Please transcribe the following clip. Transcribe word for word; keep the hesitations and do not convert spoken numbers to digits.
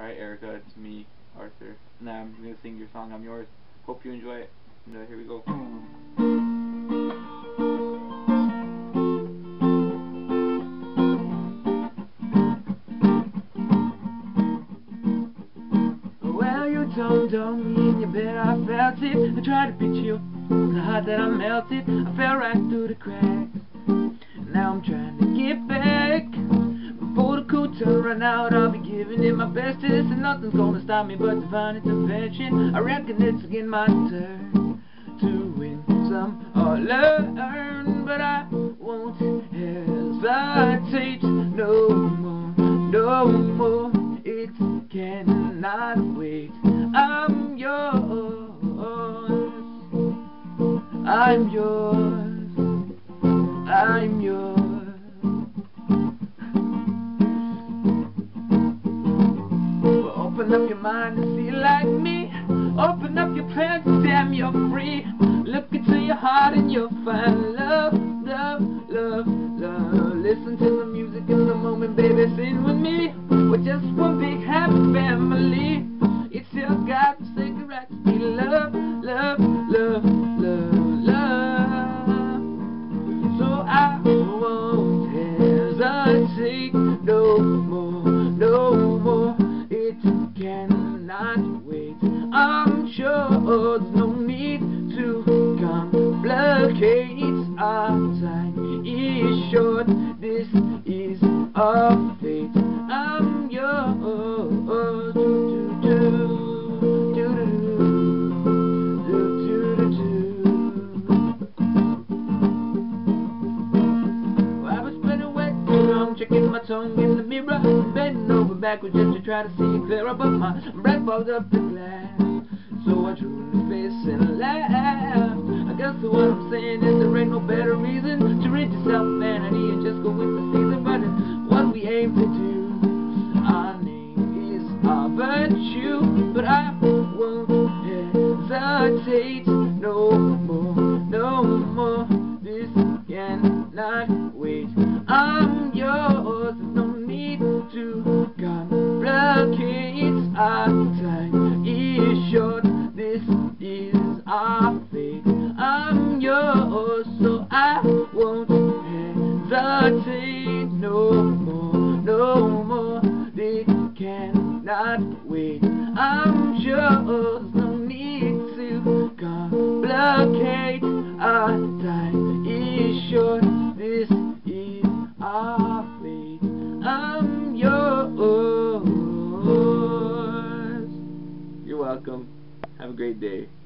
Alright, Erica, it's me, Arthur. Now I'm going to sing your song, I'm Yours. Hope you enjoy it. And, uh, here we go. Well, you told on me and you bet I felt it. I tried to beat you, the heart that I melted. I fell right through the cracks. Now I'm trying to get back. Before the cool turn run out, I'll be giving it my bestest, and nothing's gonna stop me but divine intervention. I reckon it's again my turn to win some or learn, but I won't hesitate no more, no more. It cannot wait. I'm yours, I'm yours, I'm yours. Open up your mind to see like me. Open up your plans and damn, you're free. Look into your heart and you'll find love, love, love, love. Listen to the music in the moment, baby, sing with me. We're just one big happy family. It's your God-forsaken right to be love, love, love, love, love. So I won't hesitate no more, no more. It cannot wait. I'm sure there's no need to complicate. Our time is short. This is our fate. I'm yours. Do, do, do, do, do, do, do, do. Well, I was spreading wet too long, checking my tongue in the mirror, bending over backwards just to try to see it clearer, but my breath fogged up the glass. So I drew the face and laughed. I guess what I'm saying is there ain't no better reason to rid yourself of vanity and just go with the season. But it's what we aim to do. Our name is our virtue, but I won't hesitate no more, no more. This cannot wait. I'm yours. There's no need to complicate. Our time is short. This is our fate. I'm yours, so I won't hesitate no more, no more. They cannot wait. I'm sure there's no need to complicate. Our time is short. This is our fate. I'm yours. You're welcome. Have a great day.